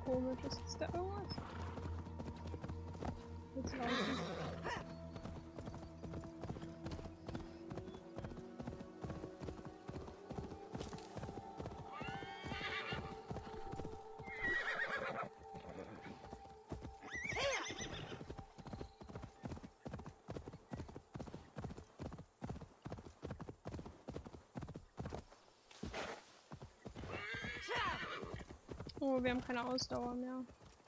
komisch. Ist da irgendwas? Jetzt laufen. Oh, wir haben keine Ausdauer mehr.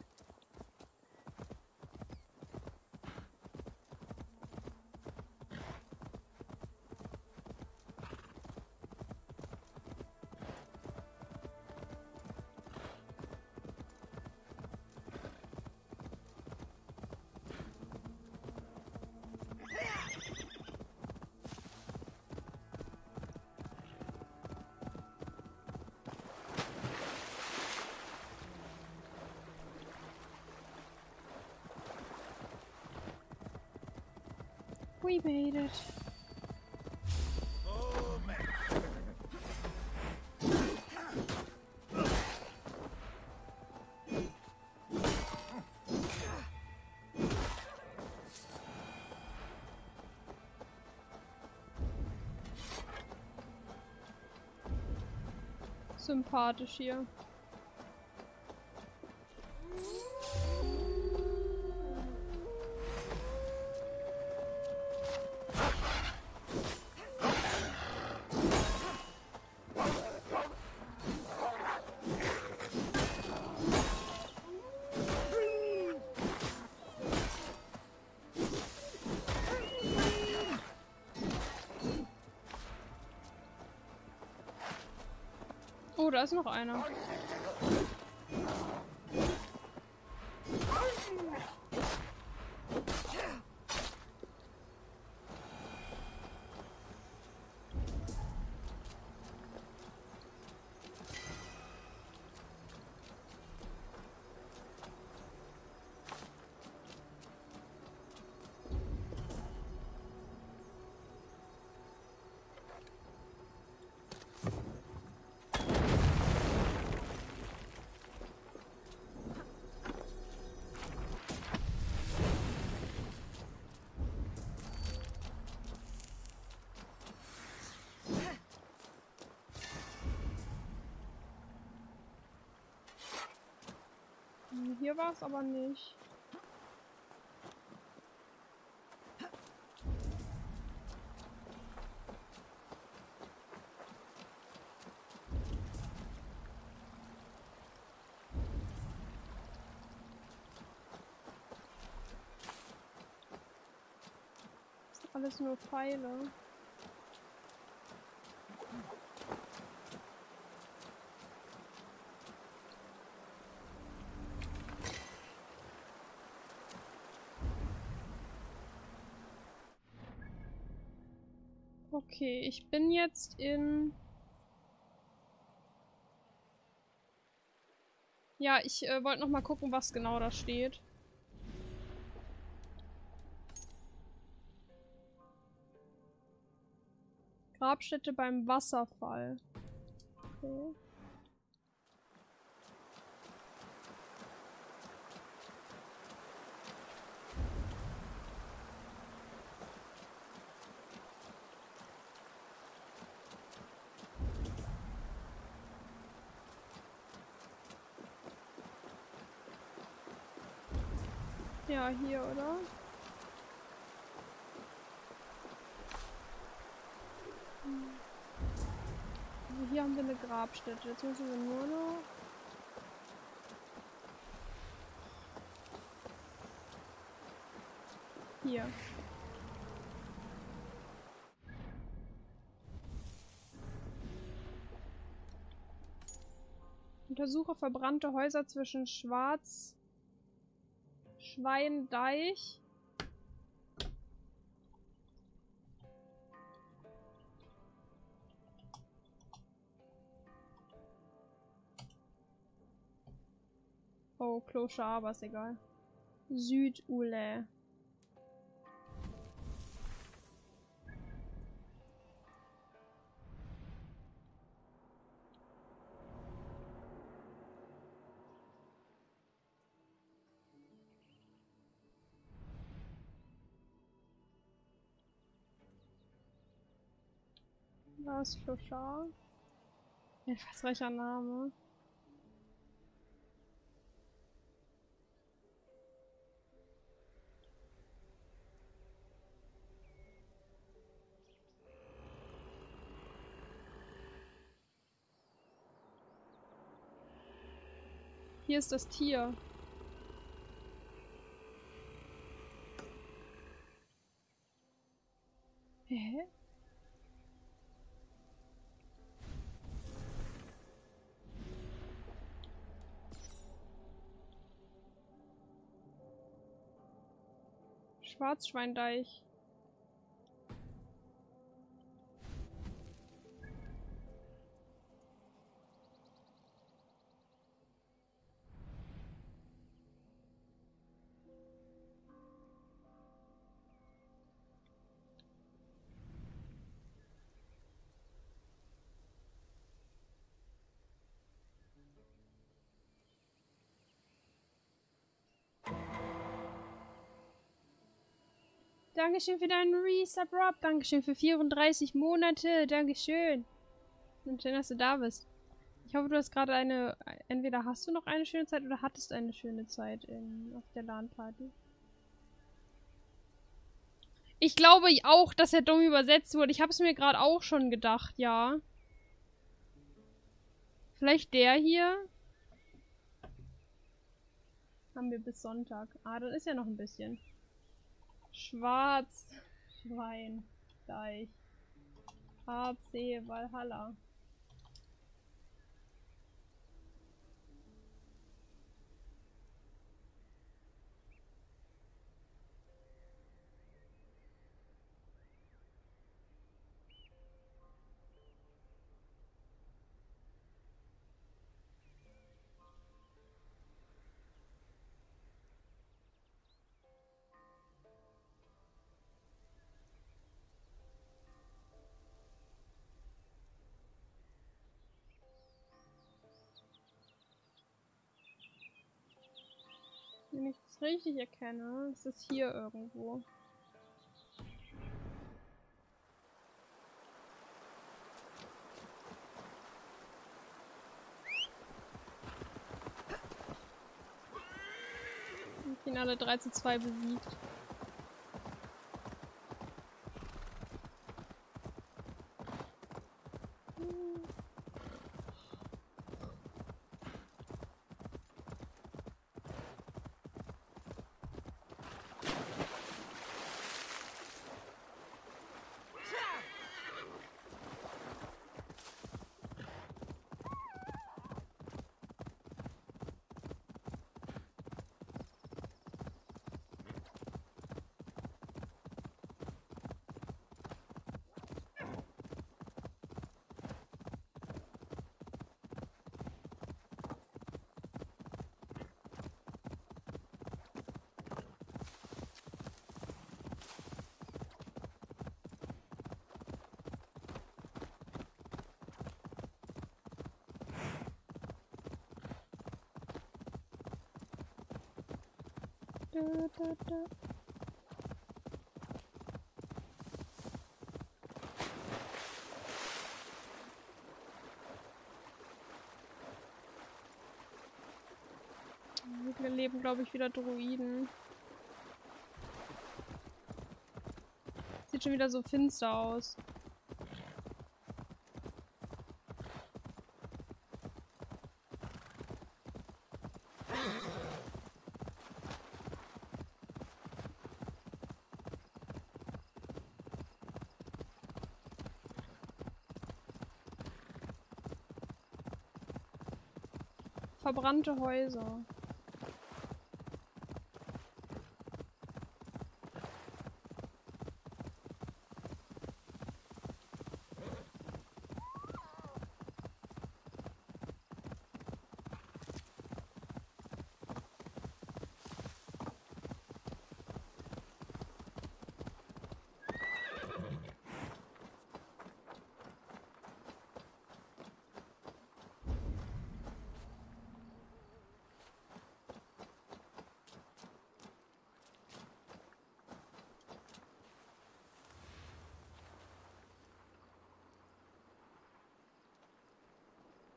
We made it. Sympathisch hier. Oh, da ist noch einer. Hier war es aber nicht. Das sind alles nur Pfeile. Okay, ich bin jetzt in... Ja, ich wollte noch mal gucken, was genau da steht. Grabstätte beim Wasserfall. Okay. Ja, hier, oder? Also hier haben wir eine Grabstätte. Jetzt müssen wir nur noch... Hier. Untersuche verbrannte Häuser zwischen Schwarzschweindeich. Oh, Kloster, aber ist egal. Südule. Lars Flochard. Was welcher Name? Hier ist das Tier. Hä? Schwarzschweindeich. Dankeschön für deinen Resub, Rob. Dankeschön für 34 Monate. Dankeschön. Und schön, dass du da bist. Ich hoffe, du hast gerade eine... Entweder hast du noch eine schöne Zeit oder hattest eine schöne Zeit auf der LAN-Party. Ich glaube auch, dass er dumm übersetzt wurde. Ich habe es mir gerade auch schon gedacht, ja. Vielleicht der hier? Haben wir bis Sonntag. Ah, dann ist ja noch ein bisschen. Schwarz. Schwein. Deich. AC Valhalla. Wenn ich das richtig erkenne, ist es hier irgendwo. Ich bin alle 3:2 besiegt. Da, da, da. Wir leben, glaube ich, wieder Druiden. Sieht schon wieder so finster aus. Verbrannte Häuser.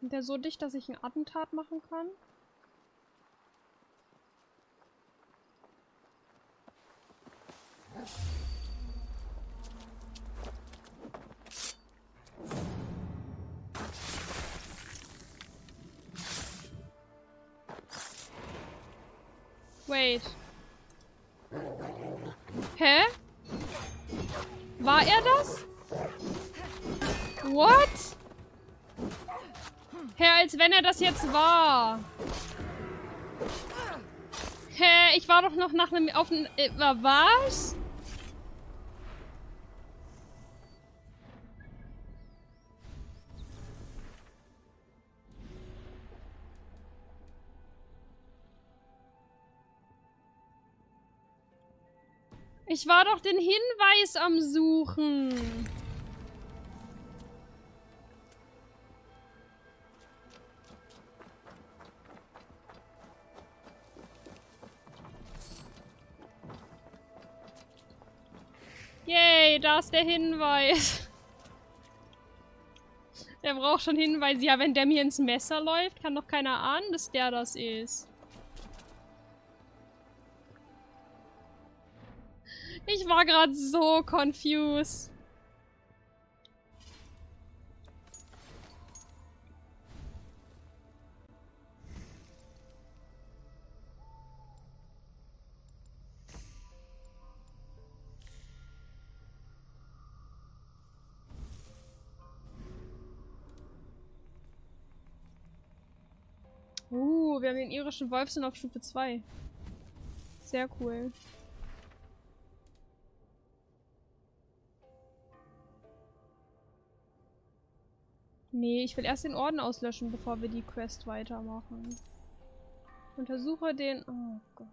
Ist der so dicht, dass ich ein Attentat machen kann? Wait. Hä? War er das? What? Hä, als wenn er das jetzt war. Hä, ich war doch noch nach einem... was? Ich war doch den Hinweis am Suchen. Yay, da ist der Hinweis. Der braucht schon Hinweise. Ja, wenn der mir ins Messer läuft, kann doch keiner ahnen, dass der das ist. Ich war gerade so confused. Wir haben den irischen Wolfsinn auf Stufe 2. Sehr cool. Nee, ich will erst den Orden auslöschen, bevor wir die Quest weitermachen. Untersuche den... Oh Gott.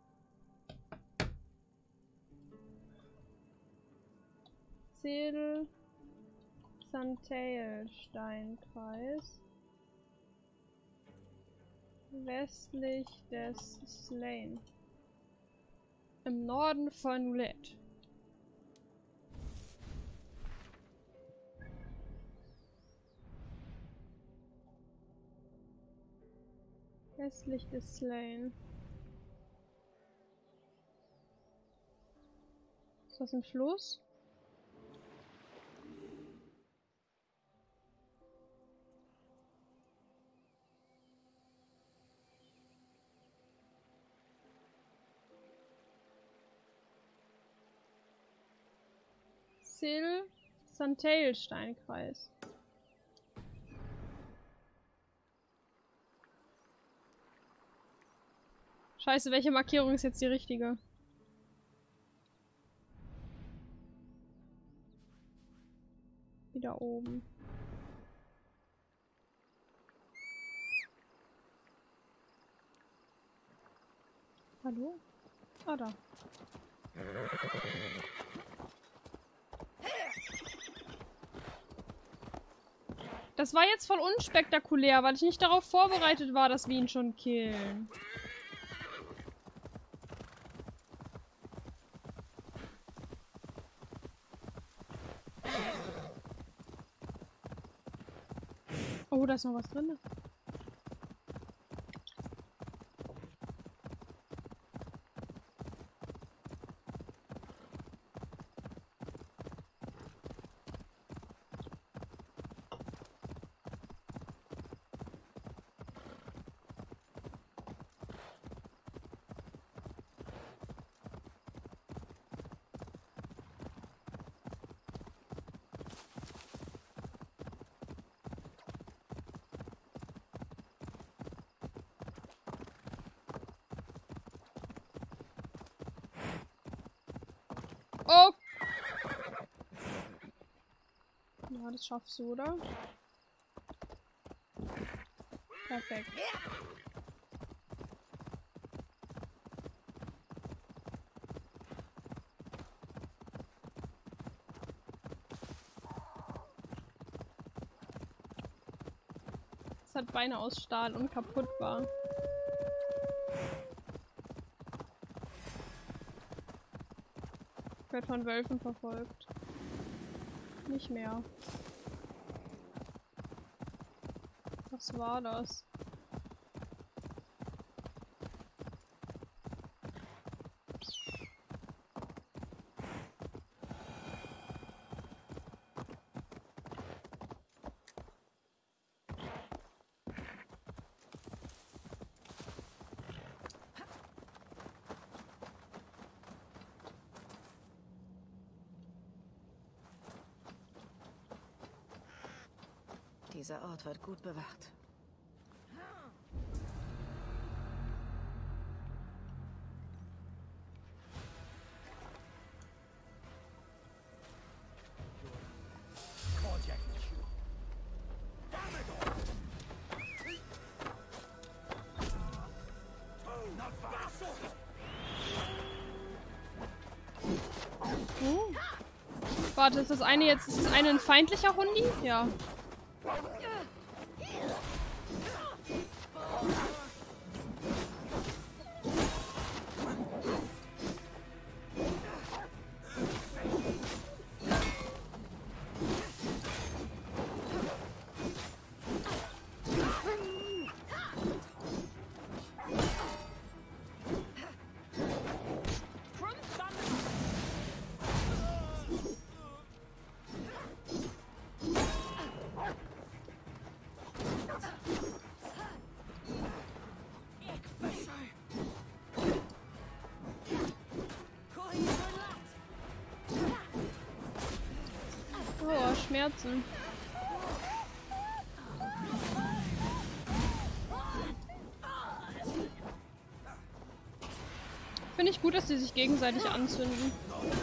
Zedel... Santail-Steinkreis. Westlich des Slane. Im Norden von Nulet. Westlich des Slane. Ist das ein Fluss? Santail-Steinkreis. Scheiße, welche Markierung ist jetzt die richtige? Wieder oben. Hallo? Ah, da. Das war jetzt voll unspektakulär, weil ich nicht darauf vorbereitet war, dass wir ihn schon killen. Oh, da ist noch was drin. Oh! Ja, das schaffst du, oder? Perfekt. Es hat Beine aus Stahl und kaputtbar. Ich werde von Wölfen verfolgt. Nicht mehr. Ach Was war das? Dieser Ort wird gut bewacht. Warte, ist das eine jetzt, ist das eine ein feindlicher Hundi? Ja. Oh, Schmerzen. Finde ich gut, dass die sich gegenseitig anzünden.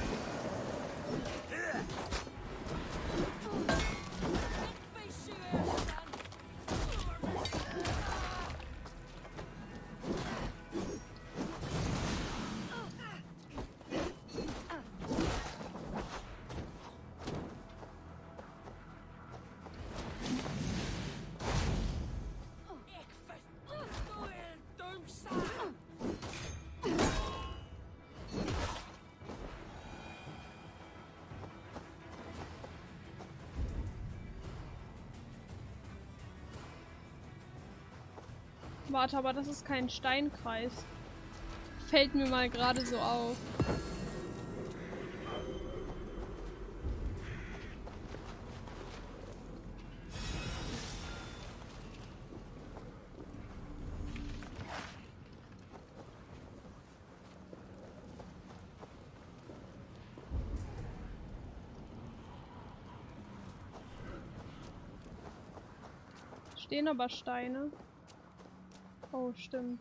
Warte, aber das ist kein Steinkreis. Fällt mir mal gerade so auf. Stehen aber Steine. Oh, stimmt.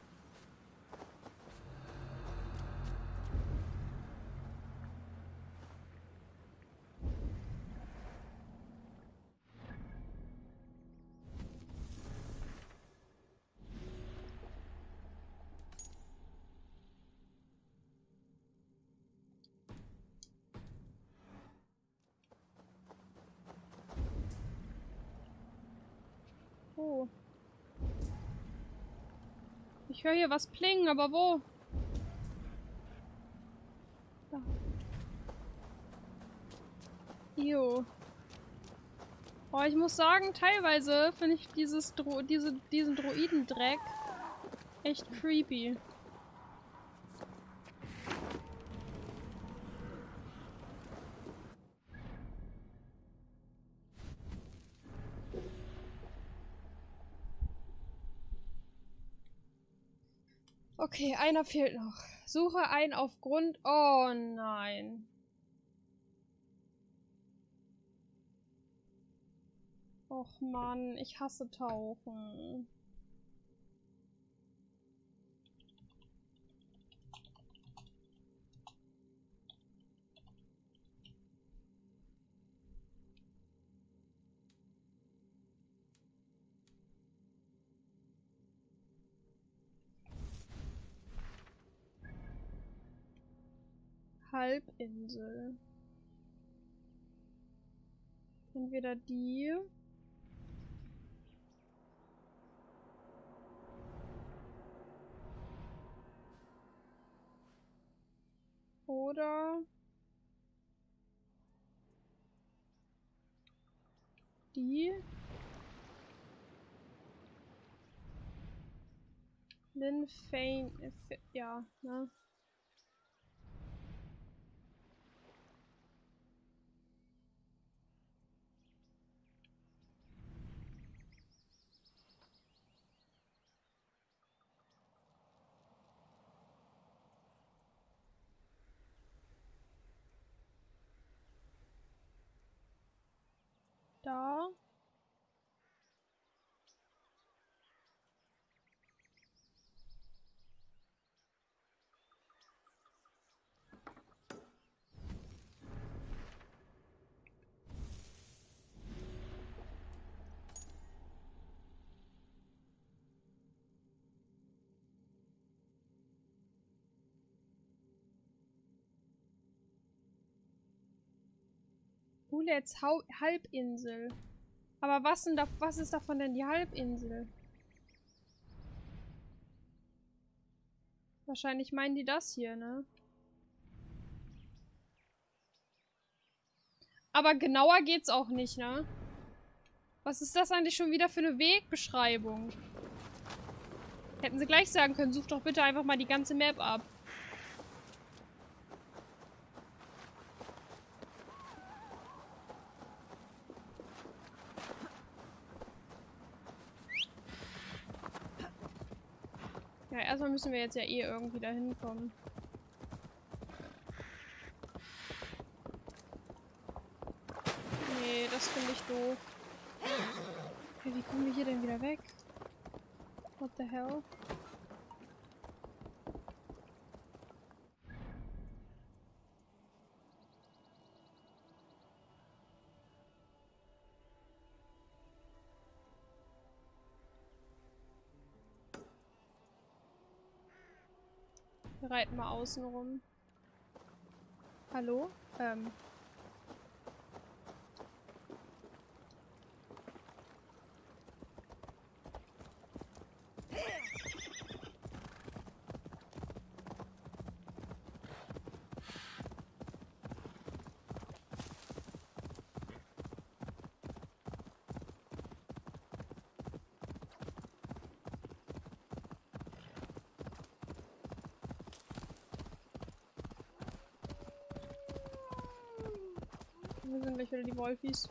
Oh. Ich höre hier was plingen, aber wo? Da. Ew. Oh, ich muss sagen, teilweise finde ich diesen Droidendreck echt creepy. Okay, einer fehlt noch. Suche einen auf Grund... Oh nein. Och Mann, ich hasse Tauchen. Halbinsel. Entweder die. Oder die. Lynn Fane. Ja, ne? Da. Ulets Halbinsel. Aber was ist davon denn die Halbinsel? Wahrscheinlich meinen die das hier, ne? Aber genauer geht's auch nicht, ne? Was ist das eigentlich schon wieder für eine Wegbeschreibung? Hätten sie gleich sagen können, such doch bitte einfach mal die ganze Map ab. Ja, erstmal müssen wir jetzt ja eh irgendwie da hinkommen. Nee, das finde ich doof. Hey, wie kommen wir hier denn wieder weg? What the hell? Wir reiten mal außen rum. Hallo? Wir sind gleich wieder die Wolfis.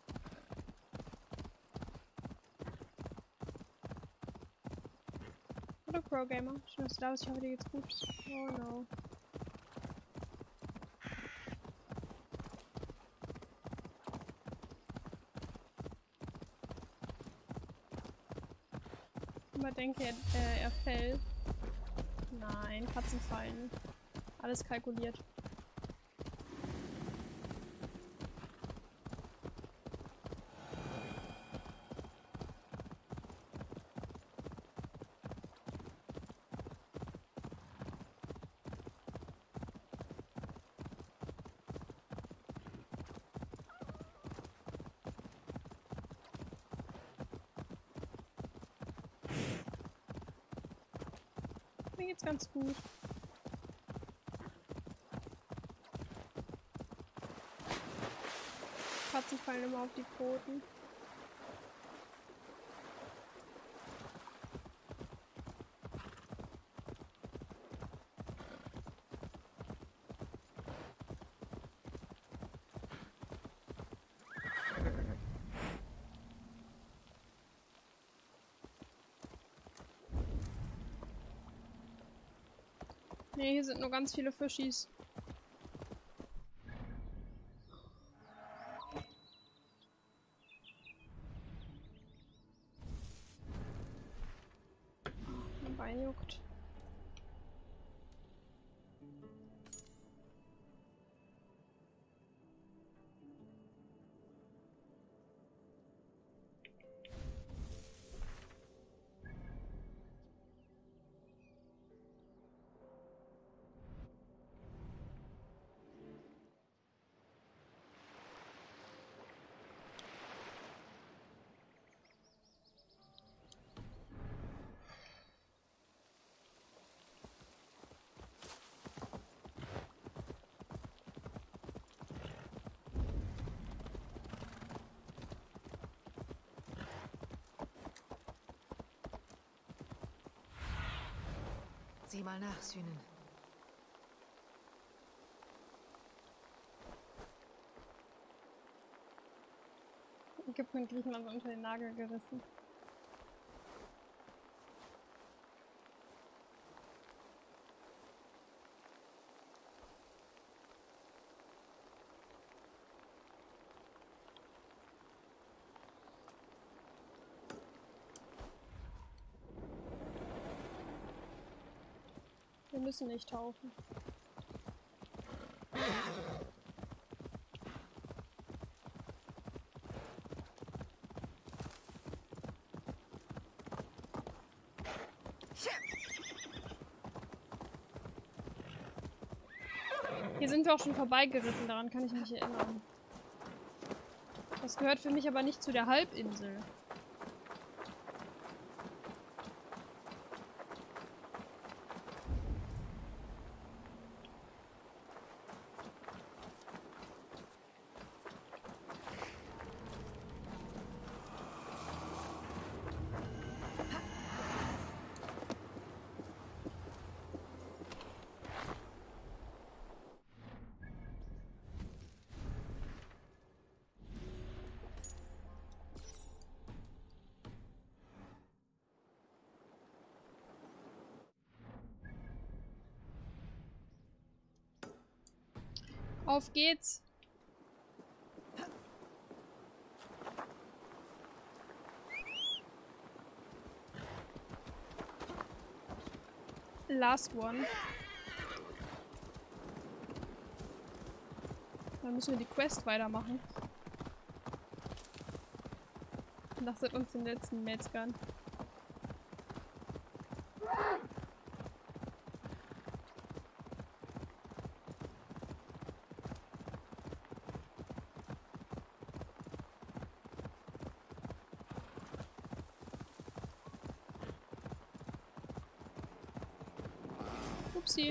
Hallo Pro-Gamer. Schön, dass du da bist. Ich hoffe, dir geht's gut. Oh no. Ich denke, er fällt. Nein, Katzen fallen. Alles kalkuliert. Mir geht's ganz gut. Katzen fallen immer auf die Pfoten. Ne, hier sind nur ganz viele Fischis. Mein Bein juckt. mal nachsühnen. Ägypten und Griechenland sind unter den Nagel gerissen. Wir müssen nicht tauchen. Hier sind wir auch schon vorbeigeritten, daran kann ich mich erinnern. Das gehört für mich aber nicht zu der Halbinsel. Auf geht's! Last one. Dann müssen wir die Quest weitermachen. Lasst uns den letzten Metzgern. Upsi.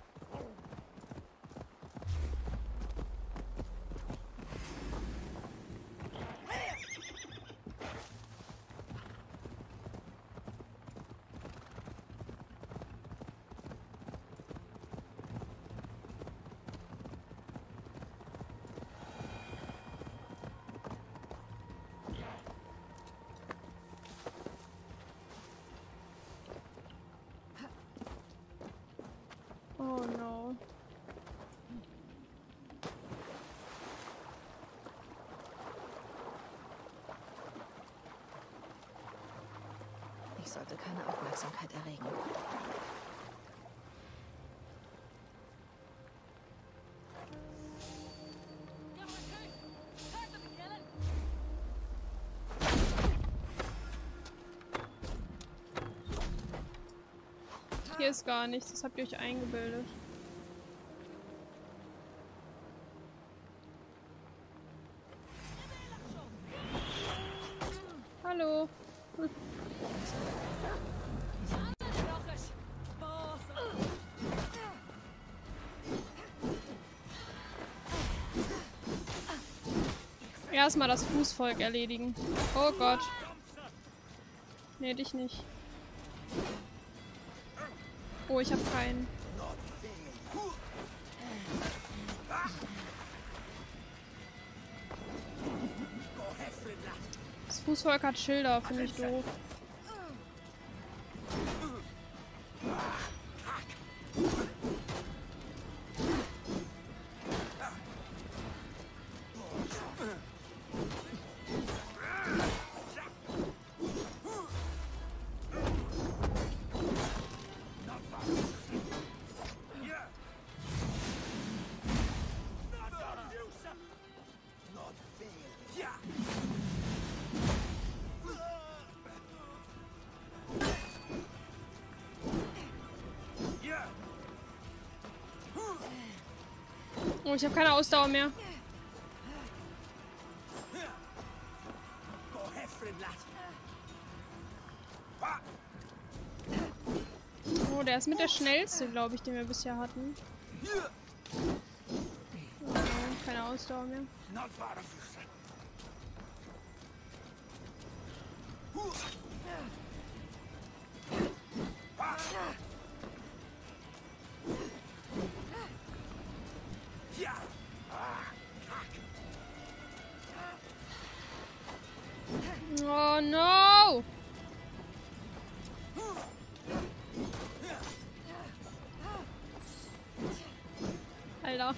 Oh no. Ich sollte keine Aufmerksamkeit erregen. Hier ist gar nichts, das habt ihr euch eingebildet. Hallo. Hm. Erstmal das Fußvolk erledigen. Oh Gott. Nee, dich nicht. Oh, ich habe keinen. Das Fußvolk hat Schilder, finde ich doof. Oh, ich habe keine Ausdauer mehr. Oh, der ist mit der schnellste, glaube ich, den wir bisher hatten. Oh, keine Ausdauer mehr. Oh no! Alter.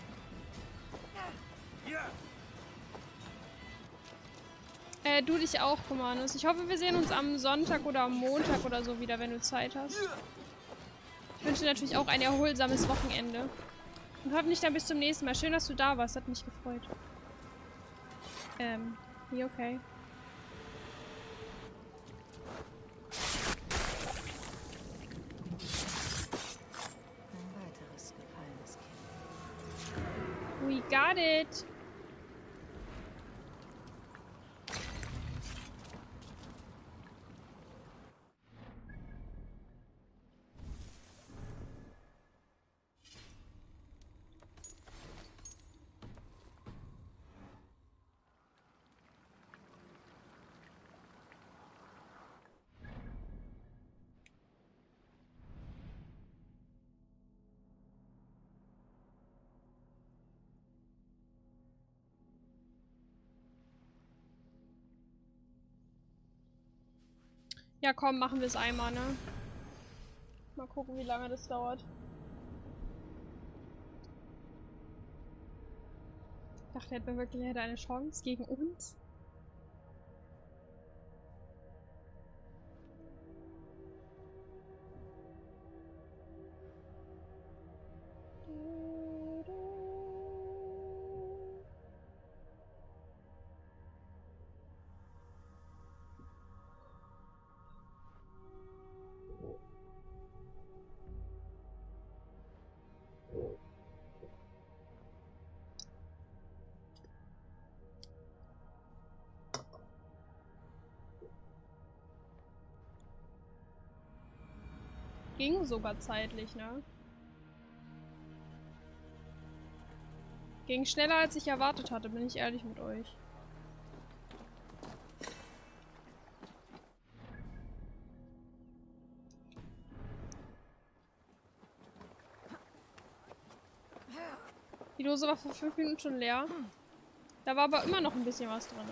Du dich auch, Kumanus. Ich hoffe, wir sehen uns am Sonntag oder am Montag oder so wieder, wenn du Zeit hast. Ich wünsche dir natürlich auch ein erholsames Wochenende. Und hoffentlich dann bis zum nächsten Mal. Schön, dass du da warst. Hat mich gefreut. Wie okay. Ein weiteres gefallenes Kind. We got it. Ja, komm, machen wir es einmal, ne? Mal gucken, wie lange das dauert. Ich dachte, er hätte wirklich eine Chance gegen uns. Ging sogar zeitlich, ne? Ging schneller, als ich erwartet hatte, bin ich ehrlich mit euch. Die Dose war vor 5 Minuten schon leer. Da war aber immer noch ein bisschen was drin.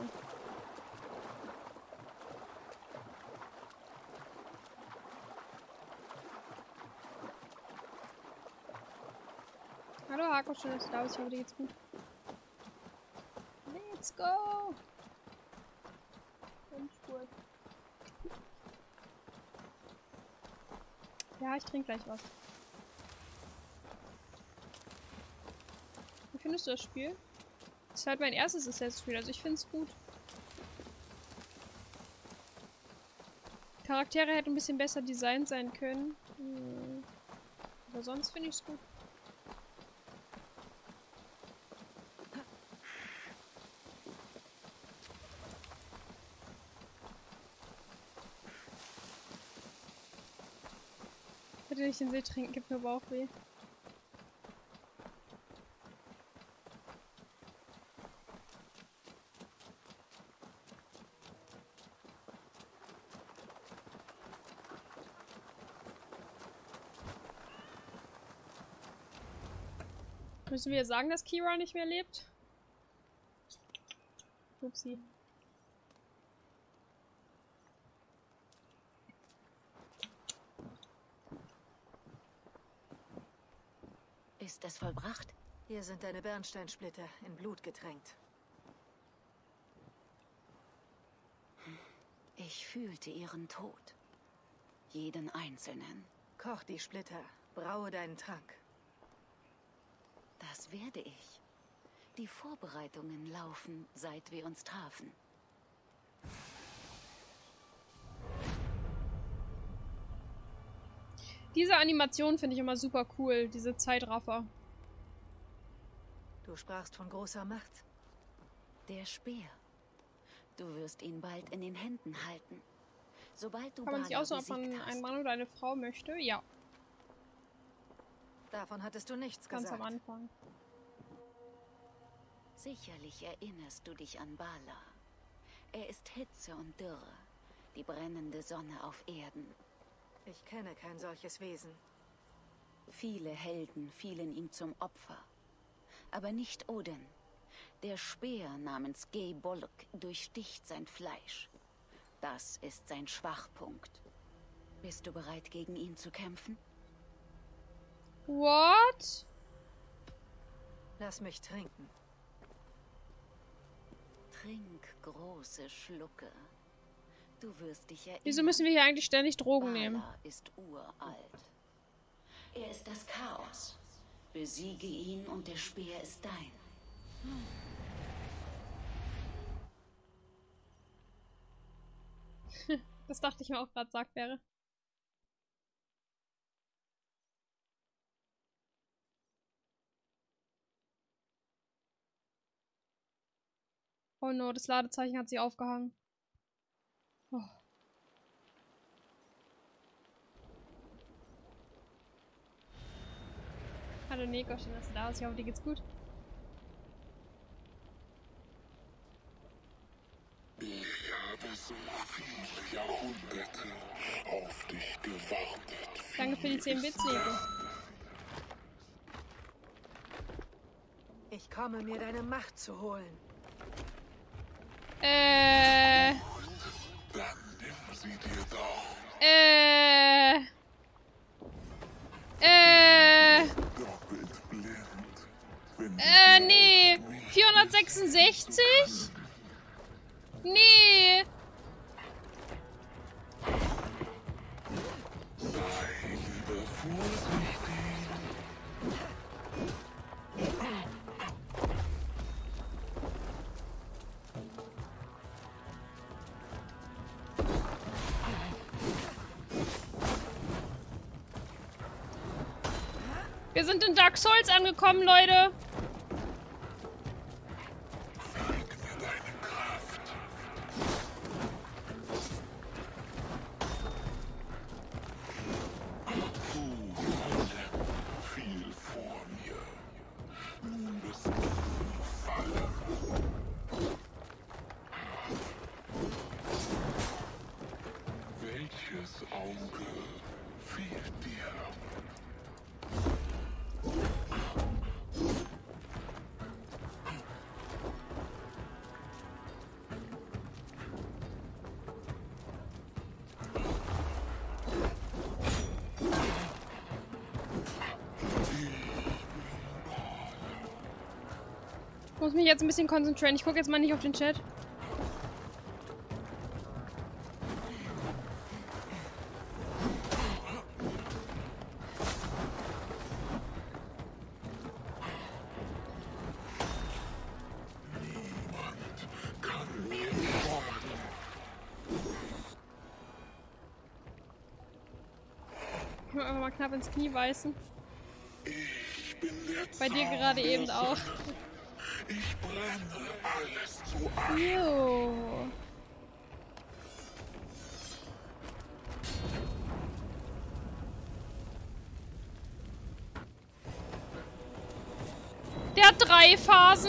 Hallo Hako, schön, dass du da bist. Ich hoffe, dir geht's gut. Let's go! Endspurt. Ja, ich trinke gleich was. Wie findest du das Spiel? Das ist halt mein erstes Assassin's Creed, also ich finde es gut. Charaktere hätten ein bisschen besser designt sein können. Aber sonst finde ich es gut. Bitte nicht den See trinken, gibt mir Bauchweh. Müssen wir sagen, dass Kira nicht mehr lebt? Upsi. Ist es vollbracht? Hier sind deine Bernsteinsplitter in Blut getränkt. Ich fühlte ihren Tod. Jeden einzelnen. Koch die Splitter, braue deinen Trank. Das werde ich. Die Vorbereitungen laufen, seit wir uns trafen. Diese Animation finde ich immer super cool, diese Zeitraffer. Du sprachst von großer Macht. Der Speer. Du wirst ihn bald in den Händen halten. Sobald du Kann man sich aussuchen, ob besiegt man hast. einen Mann oder eine Frau möchte? Ja, Davon hattest du nichts ganz gesagt. am Anfang. Sicherlich erinnerst du dich an Bala. Er ist Hitze und Dürre, die brennende Sonne auf Erden. Ich kenne kein solches Wesen. Viele Helden fielen ihm zum Opfer. Aber nicht Odin. Der Speer namens Ge Bolg durchsticht sein Fleisch. Das ist sein Schwachpunkt. Bist du bereit, gegen ihn zu kämpfen? What? Lass mich trinken. Trink große Schlucke. Du wirst dich erinnern. Wieso müssen wir hier eigentlich ständig Drogen nehmen? Bala ist uralt. Er ist das Chaos. Besiege ihn und der Speer ist dein. Das dachte ich mir auch gerade sagt wäre. Oh no, das Ladezeichen hat sie aufgehangen. Oh. Hallo Nico, schön, dass du da bist. Ich hoffe, dir geht's gut. Ich habe so viele Jahrhunderte auf dich gewartet. Danke für die 10 Bits, Nico. Ich komme, mir deine Macht zu holen. Dann nimm sie dir doch. Doppelt blind. Wenn Nee. 466? Nee. sei lieber vorsichtig. Wir sind in Dark Souls angekommen, Leute. Zeig mir deine Kraft. Du Golem, viel vor mir. Nun bist du fallen. Welches Auge fehlt dir? Ich muss mich jetzt ein bisschen konzentrieren. Ich gucke jetzt mal nicht auf den Chat. Kann mir schaden. Ich muss einfach mal knapp ins Knie beißen. Ich bin der Bei dir gerade Zaun eben der auch. Sonne. Ich brenne alles zu Asche. Jo. Der hat 3 Phasen.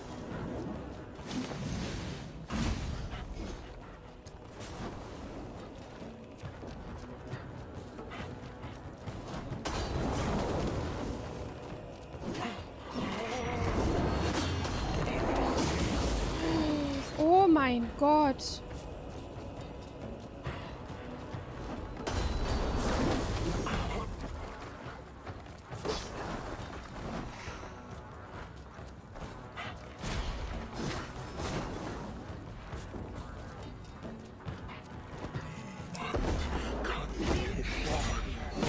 Oh mein Gott. Kann mir schaden.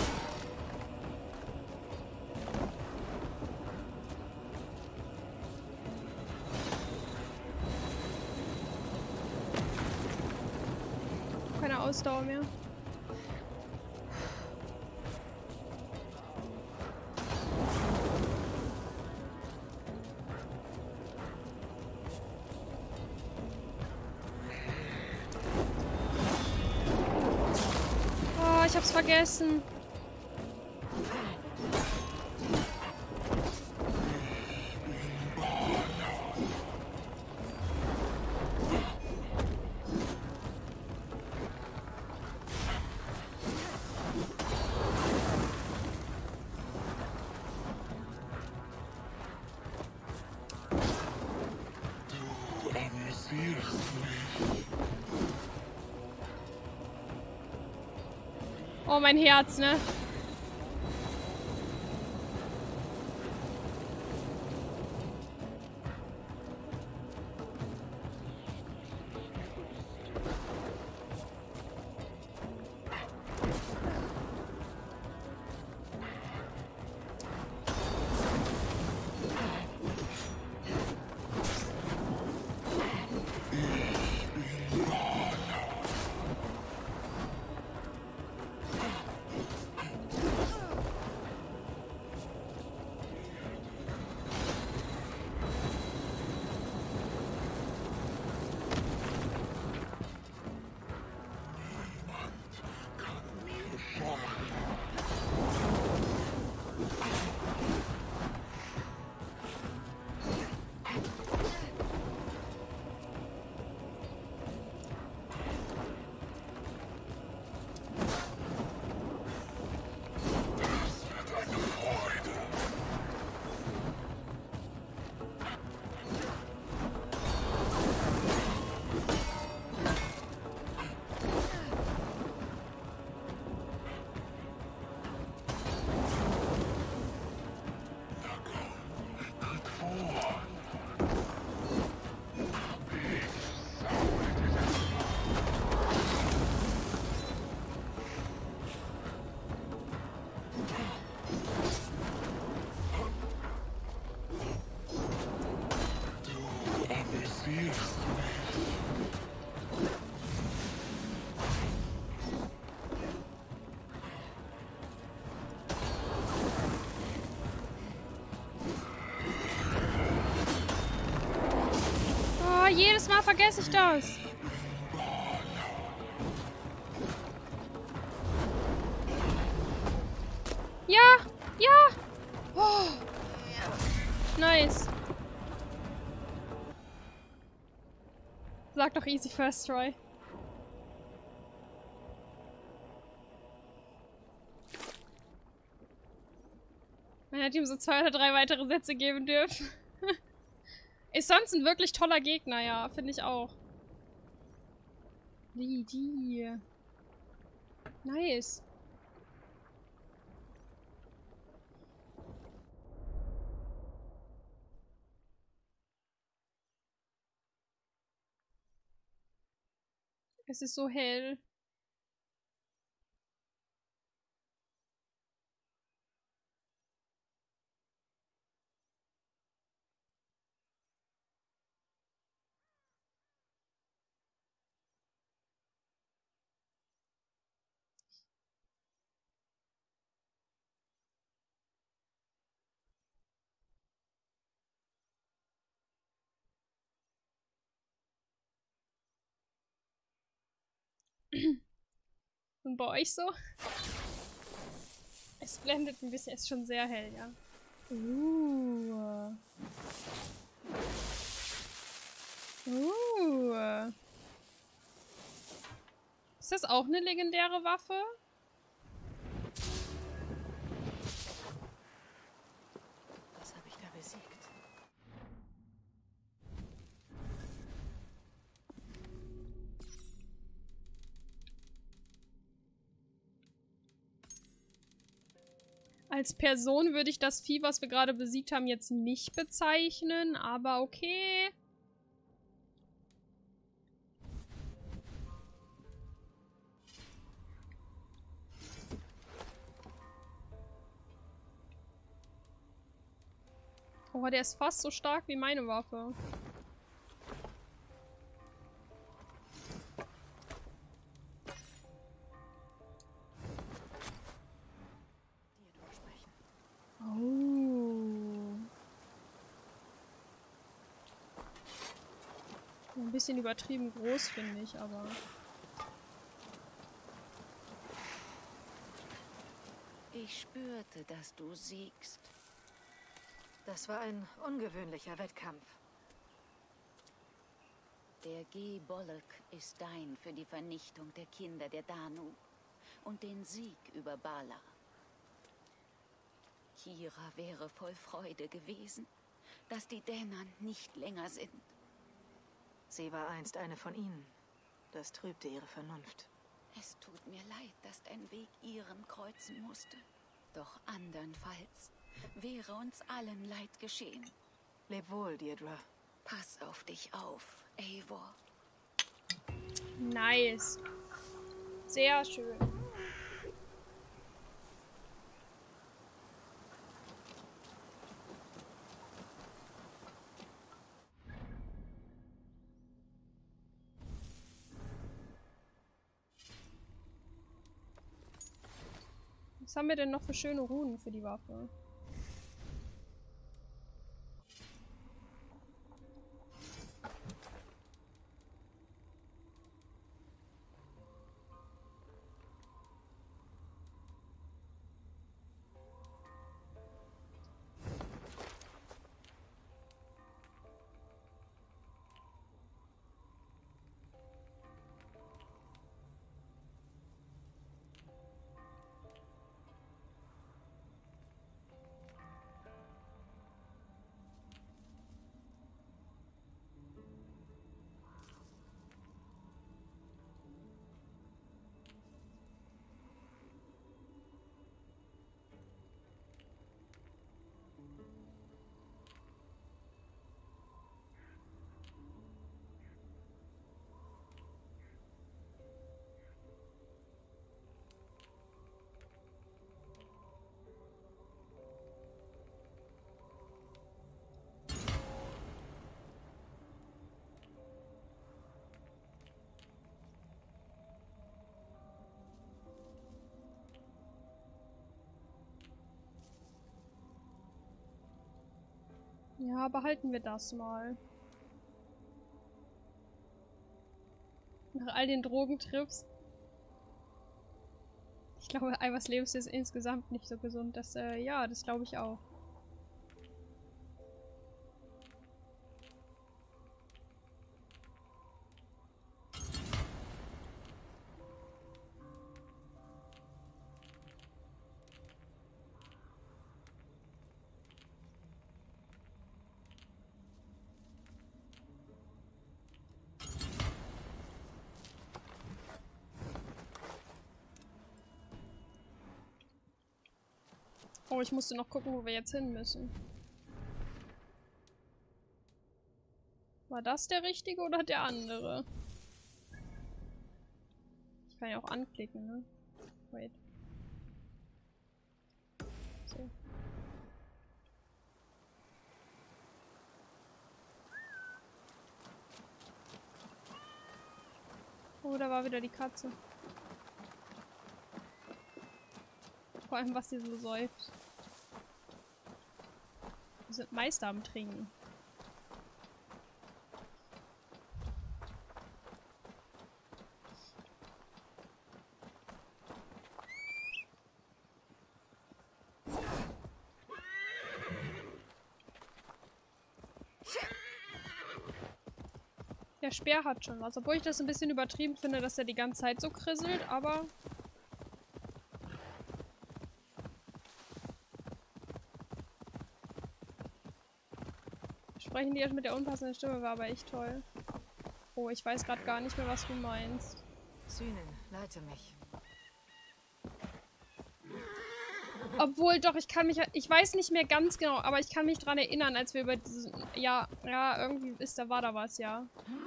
Keine Ausdauer mehr. Oh, ich hab's vergessen. Du amüsierst mich. Oh, mein Herz, ne? Oh, jedes Mal vergesse ich das. Ja, ja. Oh. Nice. Sag doch easy first try. Man hätte ihm so 2 oder 3 weitere Sätze geben dürfen. Ist sonst ein wirklich toller Gegner, ja. Finde ich auch. Die. Nice. Es ist so hell. Und bei euch so? Es blendet ein bisschen, ist schon sehr hell, ja. Ist das auch eine legendäre Waffe? Was habe ich da besiegt? Als Person würde ich das Vieh, was wir gerade besiegt haben, jetzt nicht bezeichnen, aber okay. Oh, der ist fast so stark wie meine Waffe. Oh. Ein bisschen übertrieben groß, finde ich, aber... Ich spürte, dass du siegst. Das war ein ungewöhnlicher Wettkampf. Der Ge-Bollek ist dein für die Vernichtung der Kinder der Danu und den Sieg über Bala. Kira wäre voll Freude gewesen, dass die Dänen nicht länger sind. Sie war einst eine von ihnen. Das trübte ihre Vernunft. Es tut mir leid, dass dein Weg ihren kreuzen musste. Doch andernfalls wäre uns allen Leid geschehen. Leb wohl, Deirdre. Pass auf dich auf, Eivor. Nice. Sehr schön. Was haben wir denn noch für schöne Runen für die Waffe? Ja, behalten wir das mal. Nach all den Drogentrips. Ich glaube, Eivors Lebensstil ist insgesamt nicht so gesund. Das, ja, das glaube ich auch. Oh, ich musste noch gucken, wo wir jetzt hin müssen. War das der richtige oder der andere? Ich kann ja auch anklicken, ne? Wait. So. Oh, da war wieder die Katze. Vor allem, was sie so säuft. Wir sind Meister am Trinken. Der Speer hat schon was, obwohl ich das ein bisschen übertrieben finde, dass er die ganze Zeit so krisselt, aber... Sprechen die erst mit der unpassenden Stimme war aber echt toll. Oh, ich weiß gerade gar nicht mehr, was du meinst. Synen, leite mich. Obwohl, doch, ich kann mich... Ich weiß nicht mehr ganz genau, aber ich kann mich dran erinnern, als wir über diesen... Ja, irgendwie war da was, ja.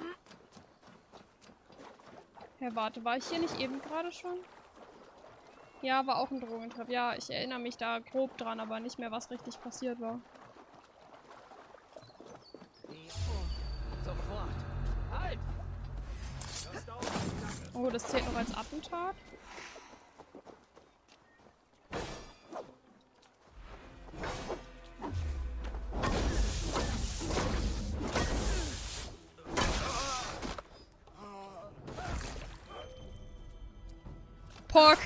Ja, warte, war ich hier nicht eben gerade schon? Ja, war auch ein Drogentrip. Ja, ich erinnere mich da grob dran, aber nicht mehr, was richtig passiert war. Sofort! Halt! Oh, das zählt noch als Attentat? Pork!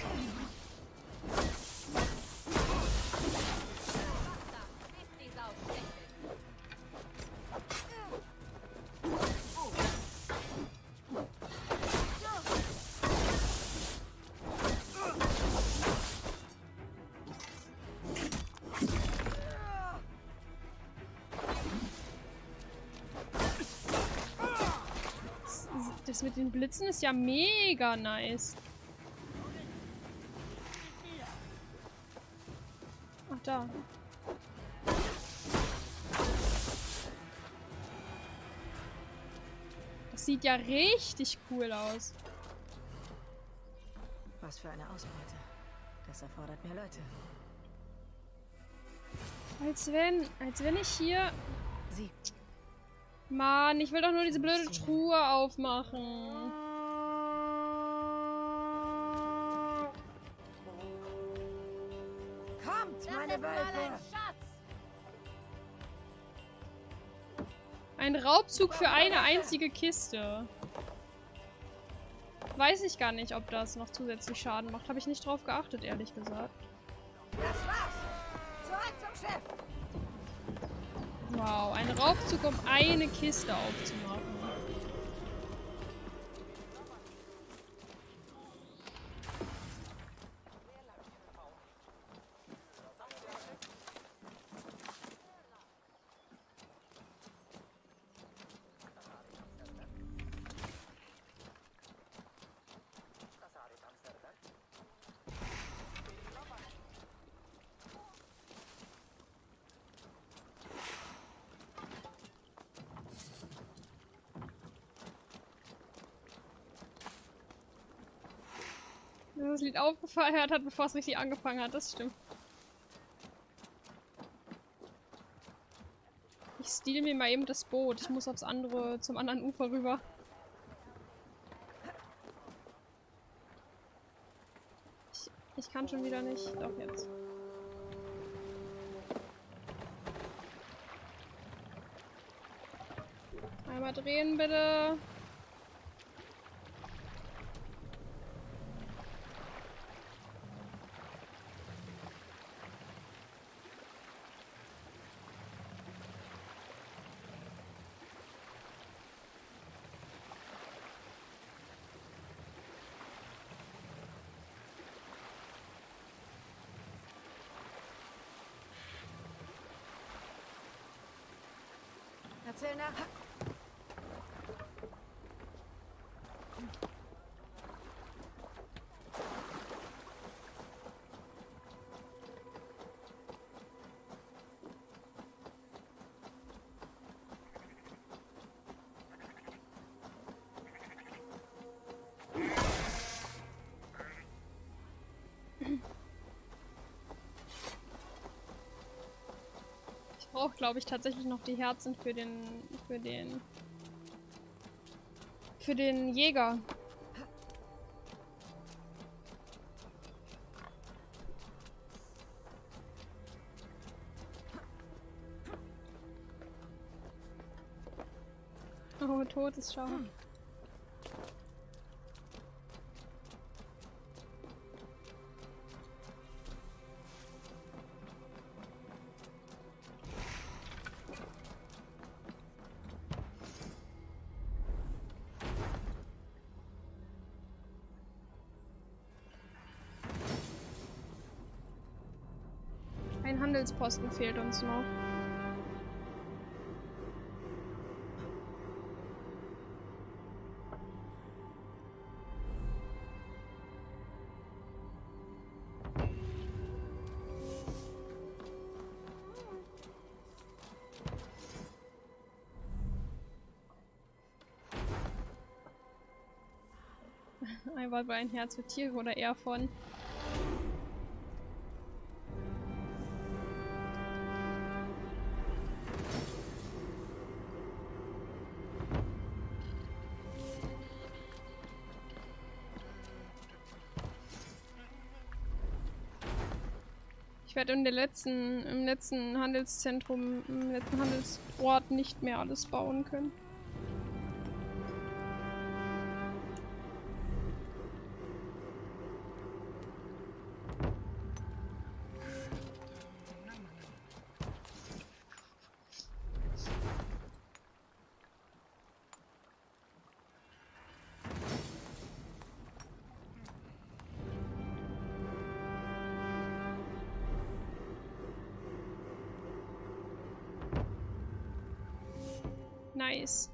Das mit den Blitzen ist ja mega nice. da. Das sieht ja richtig cool aus. Was für eine Ausbeute. Das erfordert mehr Leute. Als wenn ich hier... Sie. Mann, ich will doch nur diese blöde Truhe aufmachen. Kommt, meine Wölfe! Ein Raubzug für eine einzige Kiste. Weiß ich gar nicht, ob das noch zusätzlich Schaden macht. Habe ich nicht drauf geachtet, ehrlich gesagt. Das war's! Zurück zum Schiff! Wow, ein Raubzug, um eine Kiste aufzumachen. Dass das Lied aufgefeiert hat, bevor es richtig angefangen hat, das stimmt. Ich steal mir mal eben das Boot. Ich muss zum anderen Ufer rüber. Ich kann schon wieder nicht. Doch jetzt. Einmal drehen, bitte. Erzähl nach. Ich brauche, glaube ich, tatsächlich noch die Herzen für den Jäger. Oh, Todesschau. Ein Handelsposten fehlt uns noch. Einmal bei ein Herz für Tiere oder eher von. Ich werde im letzten Handelszentrum, im letzten Handelsort nicht mehr alles bauen können. Nice.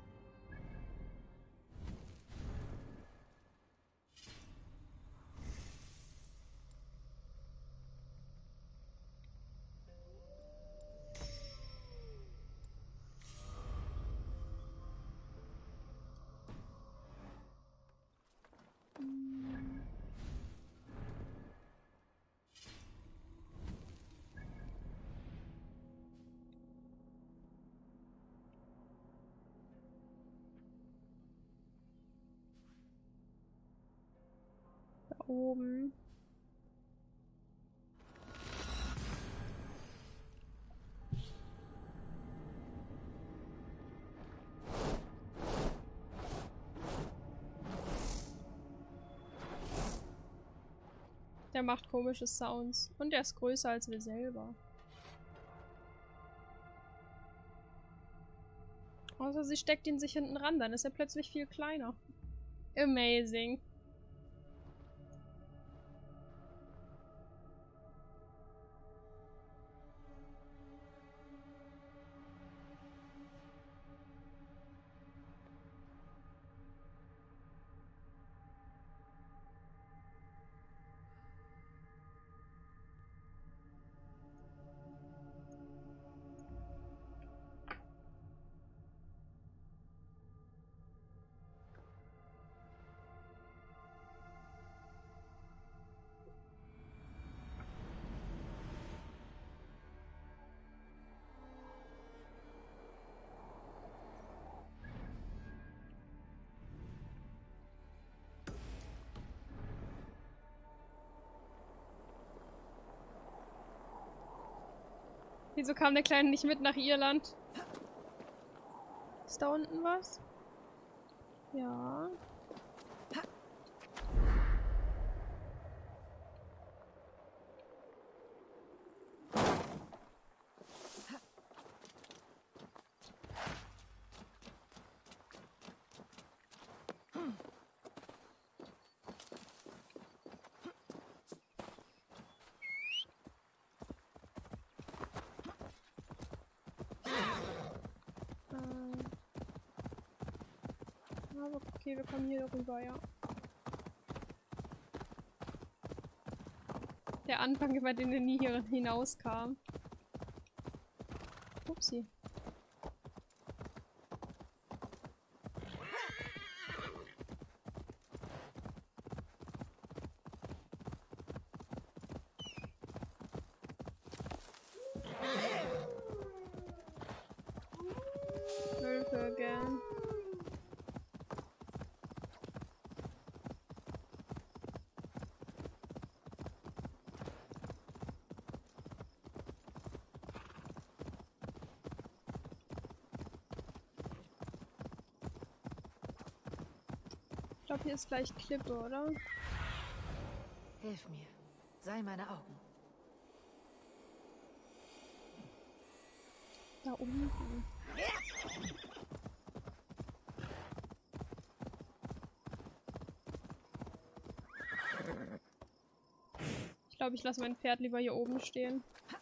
oben. Der macht komische Sounds. Und der ist größer als wir selber. Außer sie steckt ihn sich hinten ran, dann ist er plötzlich viel kleiner. Amazing. Wieso kam der Kleine nicht mit nach Irland? Ist da unten was? Ja. Aber okay, wir kommen hier rüber, ja. Der Anfang, über den er nie hier hinauskam. Upsi. Hilfe, gern. Ich glaube, hier ist gleich Klippe, oder? Hilf mir. Sei meine Augen. Da unten. Ich glaube, ich lasse mein Pferd lieber hier oben stehen.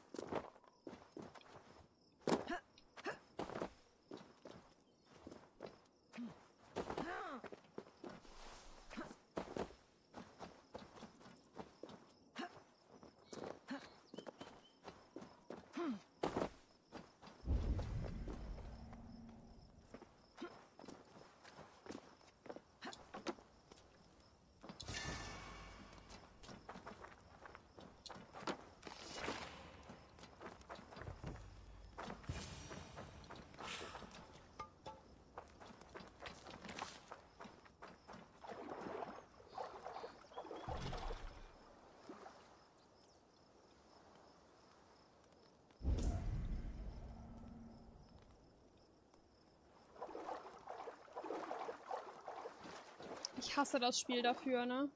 Ich hasse das Spiel dafür, ne?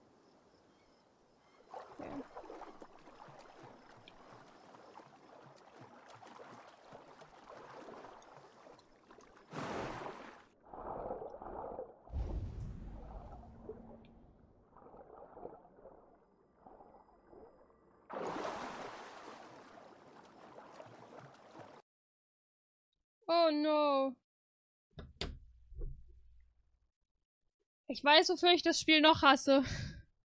Okay. Oh no. Ich weiß, wofür ich das Spiel noch hasse.